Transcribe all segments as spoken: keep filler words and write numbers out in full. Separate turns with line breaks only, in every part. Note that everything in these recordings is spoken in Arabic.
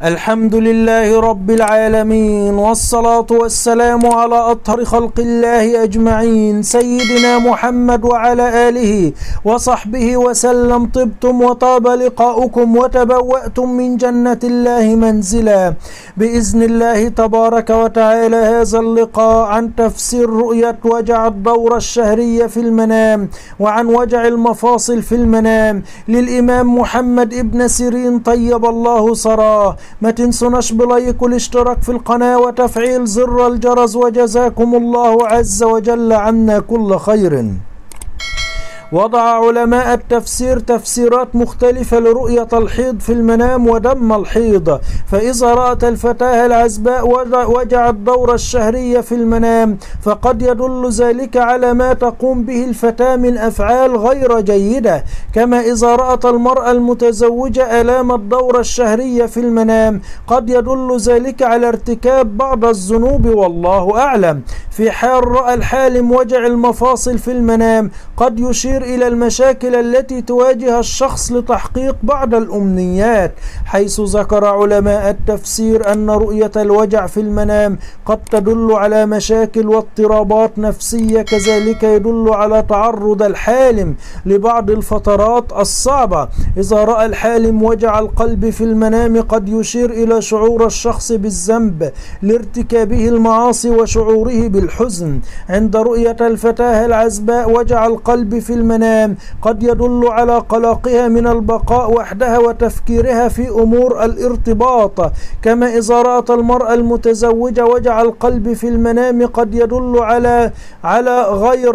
الحمد لله رب العالمين، والصلاة والسلام على أطهر خلق الله أجمعين، سيدنا محمد وعلى آله وصحبه وسلم. طبتم وطاب لقاؤكم وتبوأتم من جنة الله منزلا بإذن الله تبارك وتعالى. هذا اللقاء عن تفسير رؤية وجع الدورة الشهرية في المنام وعن وجع المفاصل في المنام للإمام محمد ابن سيرين طيب الله ثراه. ما تنسوناش بلايك والاشتراك في القناة وتفعيل زر الجرس، وجزاكم الله عز وجل عنا كل خير. وضع علماء التفسير تفسيرات مختلفة لرؤية الحيض في المنام ودم الحيض، فإذا رأت الفتاة العزباء وجع الدورة الشهرية في المنام فقد يدل ذلك على ما تقوم به الفتاة من أفعال غير جيدة، كما إذا رأت المرأة المتزوجة آلام الدورة الشهرية في المنام قد يدل ذلك على ارتكاب بعض الذنوب والله أعلم. في حال رأى الحالم وجع المفاصل في المنام قد يشير إلى المشاكل التي تواجه الشخص لتحقيق بعض الأمنيات، حيث ذكر علماء التفسير أن رؤية الوجع في المنام قد تدل على مشاكل واضطرابات نفسية، كذلك يدل على تعرض الحالم لبعض الفترات الصعبة. إذا رأى الحالم وجع القلب في المنام قد يشير إلى شعور الشخص بالذنب لارتكابه المعاصي وشعوره بالحزن. عند رؤية الفتاة العزباء وجع القلب في المنام قد يدل على قلقها من البقاء وحدها وتفكيرها في أمور الارتباط، كما إذا رأت المرأة المتزوجة وجع القلب في المنام قد يدل على على غير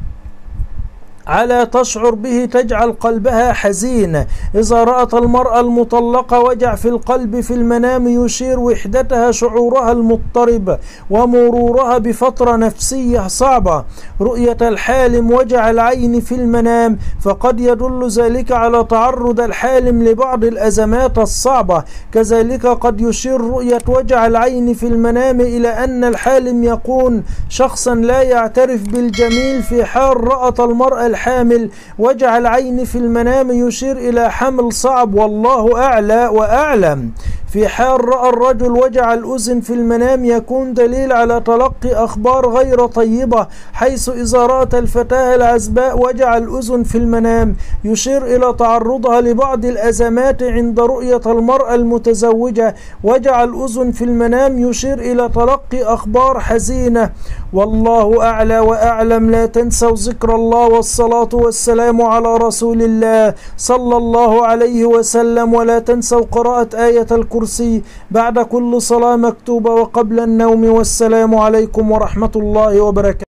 على تشعر به تجعل قلبها حزين. إذا رأت المرأة المطلقة وجع في القلب في المنام يشير وحدتها شعورها المضطرب ومرورها بفترة نفسية صعبة. رؤية الحالم وجع العين في المنام فقد يدل ذلك على تعرض الحالم لبعض الأزمات الصعبة، كذلك قد يشير رؤية وجع العين في المنام إلى أن الحالم يكون شخصا لا يعترف بالجميل. في حال رأت المرأة الحامل وجع العين في المنام يشير إلى حمل صعب والله أعلى وأعلم. في حال رأى الرجل وجع الأذن في المنام يكون دليل على تلقي أخبار غير طيبة، حيث إذا رأت الفتاة العزباء وجع الأذن في المنام يشير إلى تعرضها لبعض الأزمات. عند رؤية المرأة المتزوجة وجع الأذن في المنام يشير إلى تلقي أخبار حزينة والله أعلى وأعلم. لا تنسوا ذكر الله والصلاة والسلام على رسول الله صلى الله عليه وسلم، ولا تنسوا قراءة آية الكرسي بعد كل صلاة مكتوبة وقبل النوم. والسلام عليكم ورحمة الله وبركاته.